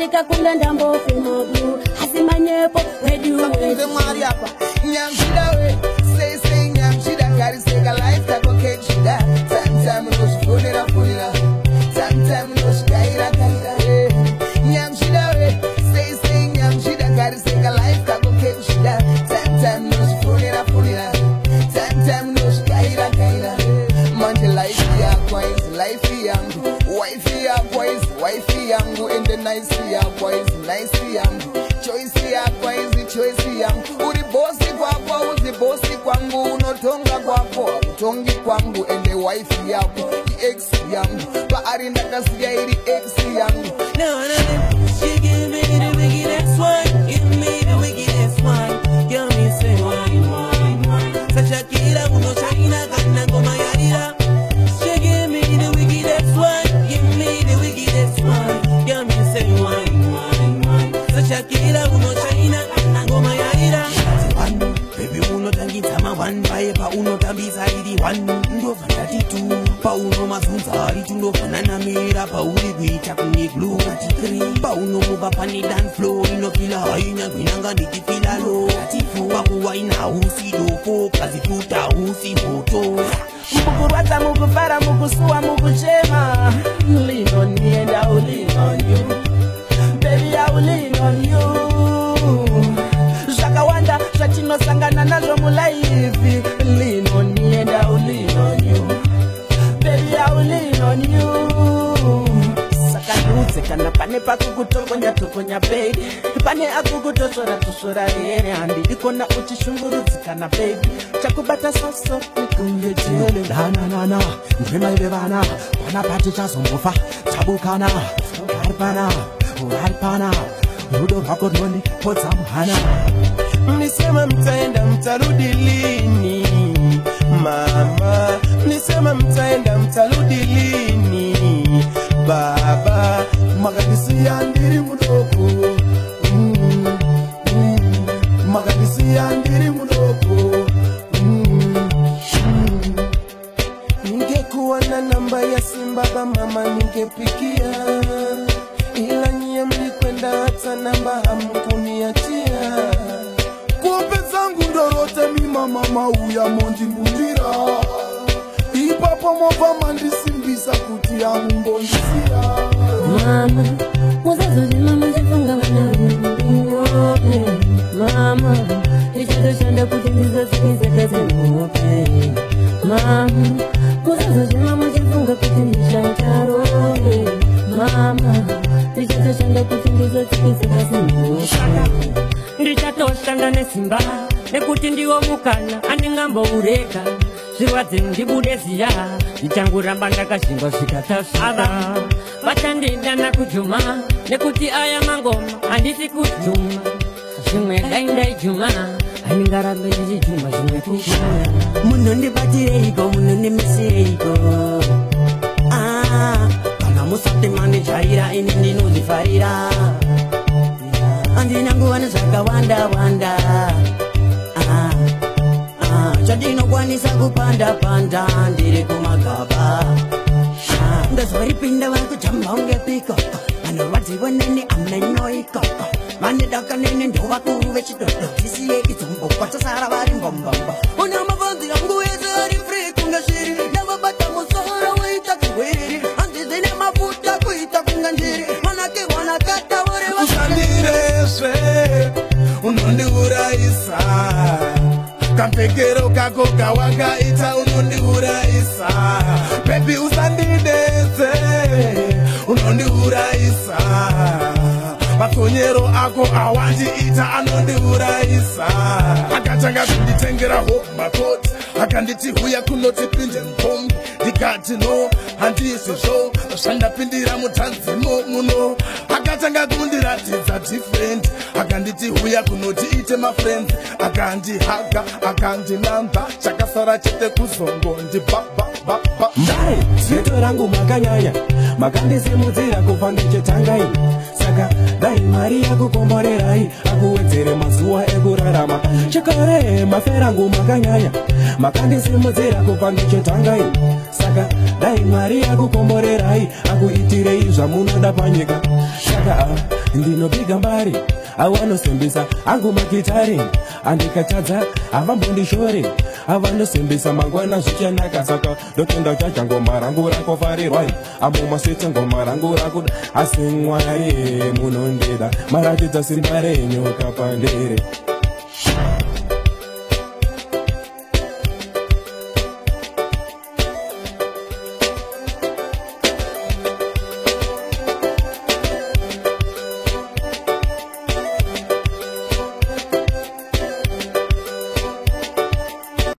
Sika kunda ndambo femabu Hasimanyepo redu The Mariapa Nyamshida we Say Nyamshida Kari seka life Tako cake shida Time no shifulira fulira Time no shikaira kaira Nyamshida we Say Nyamshida Kari seka life Tako cake shida Time no shifulira fulira Time no shikaira kaira Manje life ya boys life yangu Wife ya boys wife yangu And the nice ya boys nice yangu Choice ya boys choice yangu Uri bosi kwako uzi bosi kwangu Unotonga kwako utongi kwangu And the wife yako ex yangu Baari ndakasiya iri ex yangu No, she give me the wickedest one. Give me the wickedest one. Girl, me say wine. Such a killer who no China gonna go my area. She give me the wickedest one. Give me the wickedest one. Girl, me say wine. Such a killer who no China gonna go my area. One, baby, uno tangi tama one. Bae pa uno tambi zaidi one. Ndo fanati two. Pa uno mazunzari tundo fanana mera. Pa uri vita kunye glue katikri. Pa uno muba pani dance flow. Ino kila haina kwinanga niki fila low. Katifu pa kuwa ina usi dofo. Kazi tuta usi moto. Mukurwata mukufara mukusuwa mukuchema. Lean on me and I will lean on you. Baby I will lean on you. Shakawanda shatino sangana nazo mulaifi. Lean on me and I will lean on you. Baby I will lean on you. Sakanutse kana pane pakukutokonya tokonya baby. Pane akukutosora tosora yene handi. Ikona uchishungurutsi kana baby. Chakubata soso nikunye jele. Na Ndrema ibevana Wana pati chasombofa Chabukana Uharpana Rudo wako doni Potsa mhana Nisema mtaenda mtarudi lini Mama Nisema mtaenda mtarudi lini Baba Magadisi ya ndiri mudoko Magadisi ya ndiri mudoko Ningekuwa na namba ya simu baba mama ningepigia. Ila nyie mlikwenda hata namba hamkuniachia. Kumbe zangu ndorote mima mama uya monji mbundira Ipapa mova mandisi mbisa kutia mbondisia Mama Wazazo jima mjifunga wana mwope Mama Ichado shanda kutimbiza sikize kazi mwope Mama Wazazo jima mjifunga kutimbisha mtarobe Mama Ichado shanda kutimbiza sikize kazi mwope Ndichato shanda simba Nekuti ndiwo mukana Aningambo ureka Zirwadze ndibudeziya Ndichanguramba ndakashingwa zvikatashika Vatandida nakujuma Nekuti aya mangoma Handisi kujuma Zvimwe daindai juma Handingarambe ndichijuma zvimwe kujuma Munondibatireko munondimisireiko Kana musate mandijaira ini ndinozvifarira Handina nguva nezvakawanda wanda Chandinokwanisa kupanda ndiri kumagaba Ndoripinda vakujamba ungepiko Vanorwadziwa neni amenyoiko Vanedaka neni ndovakuru vechidodho Tisiye idzombo kwatasara vari mbombombo Una mabonzi yangu ese ari free kunga shiri Navabata musoro waita kuwiri Handizine mafuta kuita kunga njiri Manake wanakata uri Usandireswe Unondiuraisa Kampekero kako kawakaita unondiuraisa Baby usandidese Unondiuraisa Makonyero ako awandiita anondiuraisa Akatanga kunditengera home makoti Akanditi huya kunotipinde mpombi Ndikati no handisi zvo Zvandapindira mutanzimo muno Akatanga kundiratidza different Akanditi huya kunoti ite my friends Akandihaga akandinamba Chakasara chete kuzongo ndibaba Ndai, zveto rangu makanyanya Makandisimudzira kubva ndichitangai Saka dai mari yakukomborerai Akuwedzere mazuva ekurarama Chakare maferangu makanyanya Makandisimudzira kubva ndichitangai Saka dai mari yakukomborerai Akuitirei zvamunoda panyika Saka ndinopiga mbari avanosembesa angu makitari andikatadza havambondishore avanosembesa mangwana zvichanaka saka ndotenda chacha ngoma rangu rakofarirwai amumasvete ngoma rangu rakuda asi mwari munondeda maratidza simba renyoka pandere